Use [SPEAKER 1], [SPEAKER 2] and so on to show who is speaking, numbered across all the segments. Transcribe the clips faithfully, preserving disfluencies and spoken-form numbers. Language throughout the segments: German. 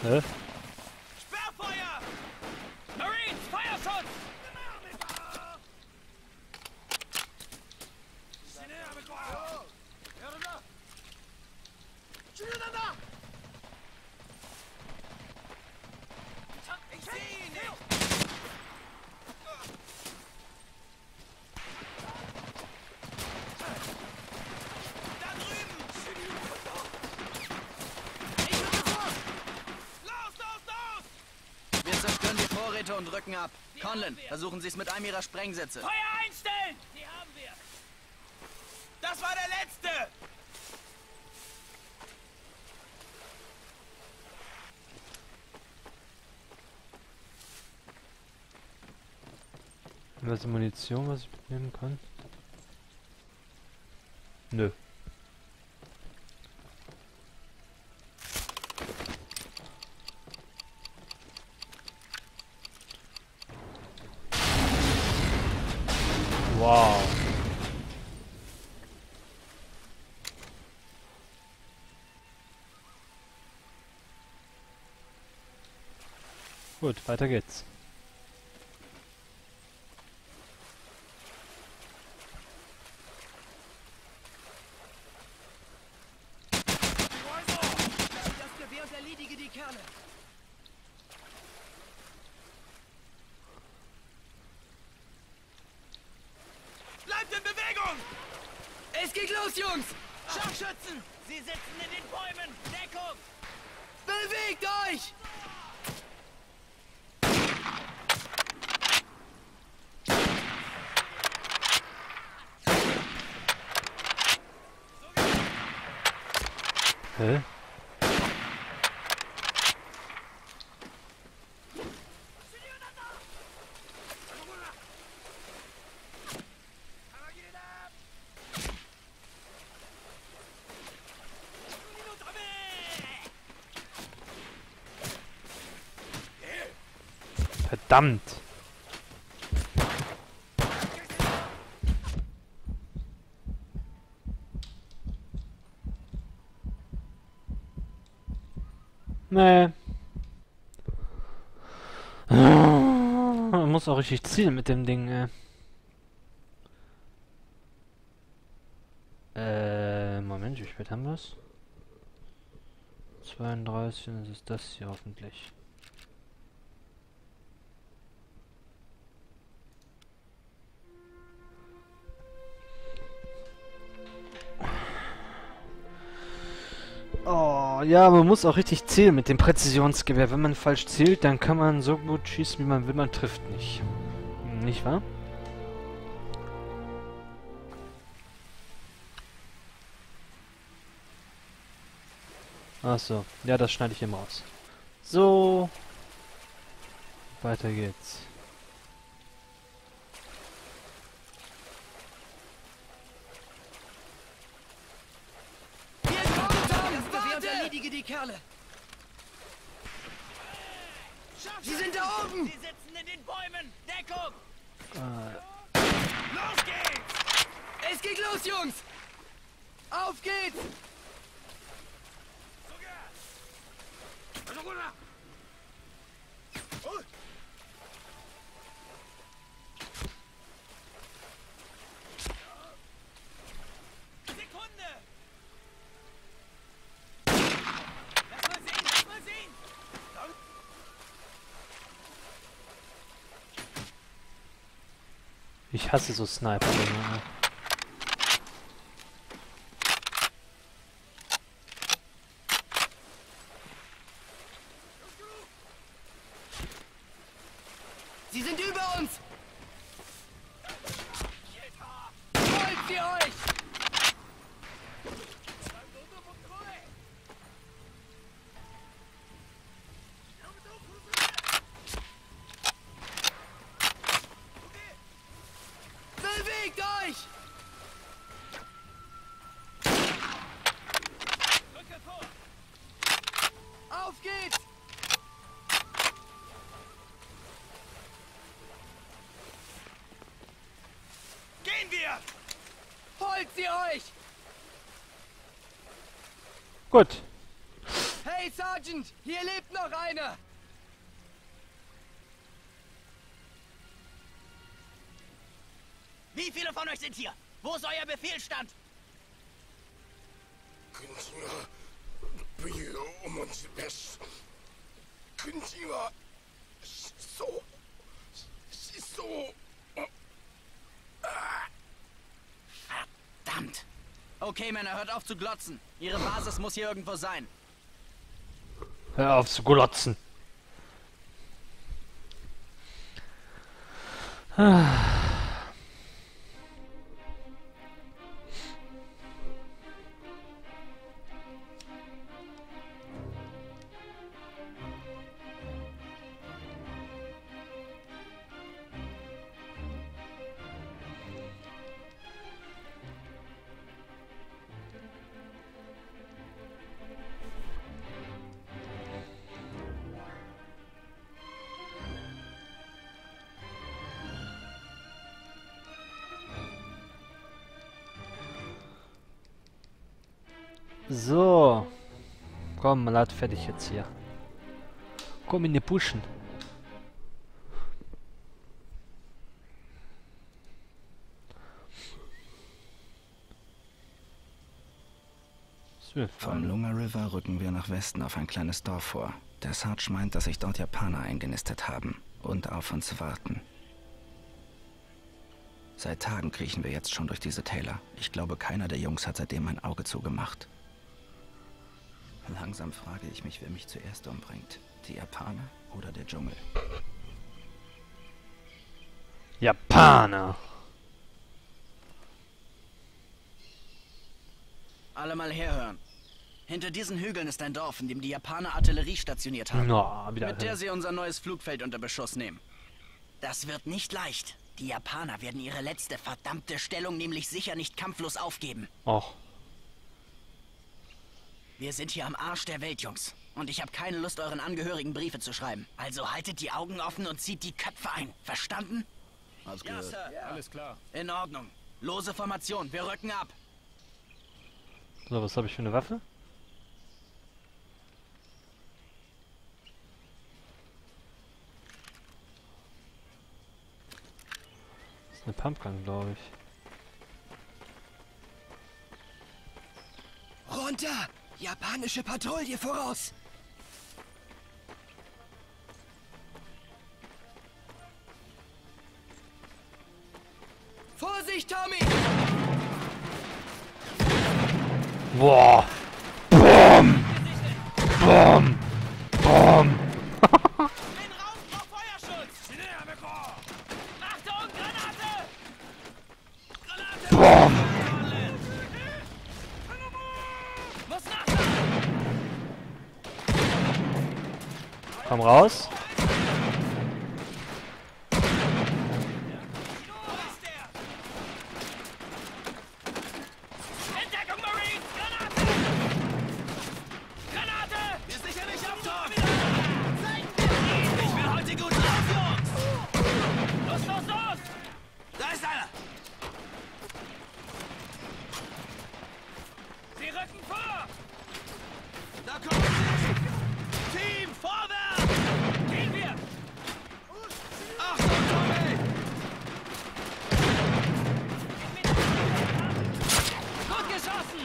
[SPEAKER 1] Hä?
[SPEAKER 2] Sperrfeuer! Marines, Feuerschutz! Ich sehe ihn nicht! Da drüben! Ich rücke vor! Los, los, los!
[SPEAKER 3] Wir zerstören die Vorräte und rücken ab. Conlon, versuchen Sie es mit einem Ihrer Sprengsätze.
[SPEAKER 2] Feuer einstellen! Die haben wir! Das war der letzte!
[SPEAKER 1] Was Munition, was ich mitnehmen kann? Nö. Wow. Gut, weiter geht's.
[SPEAKER 2] Das Gewehr und erledige die Kerle! Bleibt in Bewegung!
[SPEAKER 3] Es geht los, Jungs!
[SPEAKER 2] Scharfschützen! Sie sitzen in den Bäumen! Deckung!
[SPEAKER 3] Bewegt euch!
[SPEAKER 1] Hä? Verdammt! Nee. Man muss auch richtig zielen mit dem Ding, ey. Äh, Moment, wie spät haben wir es? zweiunddreißig, das ist das hier hoffentlich. Oh, ja, man muss auch richtig zielen mit dem Präzisionsgewehr. Wenn man falsch zielt, dann kann man so gut schießen, wie man will, man trifft nicht. Nicht wahr? Ach so, ja, das schneide ich eben raus. So. Weiter geht's.
[SPEAKER 3] Erledige die Kerle! Sie sind da oben!
[SPEAKER 2] Sie sitzen in den Bäumen! Deckung!
[SPEAKER 1] Äh,
[SPEAKER 2] Los geht's!
[SPEAKER 3] Es geht los, Jungs! Auf geht's!
[SPEAKER 2] Sekunde! Lass mal sehen, lass mal sehen!
[SPEAKER 1] ich hasse so Sniper. Junge.
[SPEAKER 3] Sie sind über uns! Folgt sie euch! Bewegt euch!
[SPEAKER 2] Rücke vor!
[SPEAKER 3] Auf geht's!
[SPEAKER 2] Gehen wir!
[SPEAKER 3] Folgt sie euch!
[SPEAKER 1] Gut.
[SPEAKER 3] Hey, Sergeant! Hier lebt noch noch eine!
[SPEAKER 2] Wie viele von euch sind hier? Wo ist euer Befehlsstand?
[SPEAKER 3] Verdammt! Okay, Männer, hört auf zu glotzen. Ihre Basis muss hier irgendwo sein.
[SPEAKER 1] Hör auf zu glotzen. Ah. So. Komm, mal lad fertig jetzt hier. Komm in die Pushen.
[SPEAKER 4] Vom Lunga River rücken wir nach Westen auf ein kleines Dorf vor. Der Sarge meint, dass sich dort Japaner eingenistet haben und auf uns warten. Seit Tagen kriechen wir jetzt schon durch diese Täler. Ich glaube, keiner der Jungs hat seitdem ein Auge zugemacht. Langsam frage ich mich, wer mich zuerst umbringt. Die Japaner oder der Dschungel?
[SPEAKER 1] Japaner.
[SPEAKER 3] Alle mal herhören. Hinter diesen Hügeln ist ein Dorf, in dem die Japaner Artillerie stationiert haben.
[SPEAKER 1] No, wieder
[SPEAKER 3] mit der sie unser neues Flugfeld unter Beschuss nehmen. Das wird nicht leicht. Die Japaner werden ihre letzte verdammte Stellung nämlich sicher nicht kampflos aufgeben.
[SPEAKER 1] Och.
[SPEAKER 3] Wir sind hier am Arsch der Welt, Jungs. Und ich habe keine Lust, euren Angehörigen Briefe zu schreiben. Also haltet die Augen offen und zieht die Köpfe ein. Verstanden?
[SPEAKER 4] Alles
[SPEAKER 3] Ja, Sir.
[SPEAKER 2] Ja. Alles klar.
[SPEAKER 3] In Ordnung. Lose Formation. Wir rücken ab.
[SPEAKER 1] So, was habe ich für eine Waffe? Das ist eine Pumpgun, glaube ich.
[SPEAKER 2] Runter! Japanische Patrouille voraus! Vorsicht, Tommy!
[SPEAKER 1] Boah! Boom! Boom! Boom!
[SPEAKER 2] Ein Raum vor Feuerschutz! Achtung, Granate! Granate!
[SPEAKER 1] Boom!
[SPEAKER 2] Muss nach!
[SPEAKER 1] Komm raus!
[SPEAKER 2] Wo ist der? Entdeckung, Marines! Granate! Granate! Wir sichern nicht auf, Tor! Ich will heute gut drauf, Jungs! Los, los, los! Da ist einer! Sie rücken vor! Da kommen sie! Team, vorwärts! Gehen wir! Achtung, Tommy! Gut geschossen!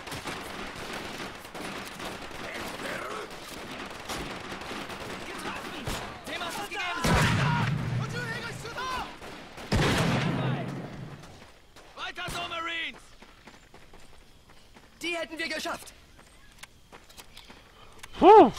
[SPEAKER 2] Getroffen! Dem hast du es gegeben! Weiter so, Marines! Die hätten wir geschafft!
[SPEAKER 1] Puh.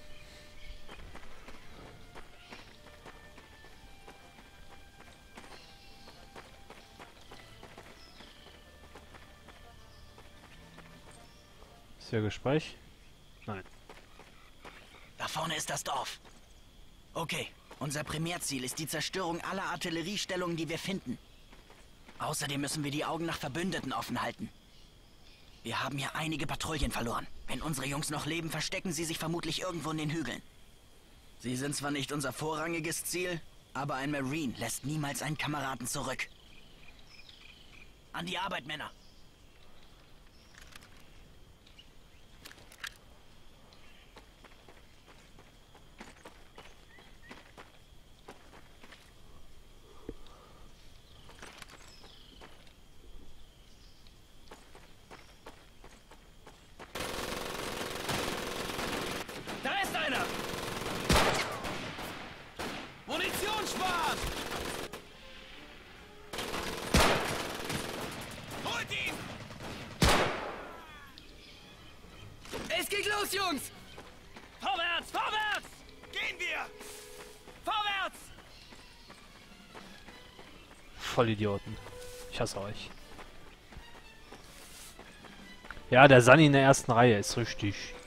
[SPEAKER 1] Ist hier Gespräch? Nein.
[SPEAKER 3] Da vorne ist das Dorf. Okay, unser Primärziel ist die Zerstörung aller Artilleriestellungen, die wir finden. Außerdem müssen wir die Augen nach Verbündeten offen halten. Wir haben hier einige Patrouillen verloren. Wenn unsere Jungs noch leben, verstecken sie sich vermutlich irgendwo in den Hügeln. Sie sind zwar nicht unser vorrangiges Ziel, aber ein Marine lässt niemals einen Kameraden zurück. An die Arbeit, Männer!
[SPEAKER 1] Vollidioten. Ich hasse euch. Ja, der Sunny in der ersten Reihe ist richtig.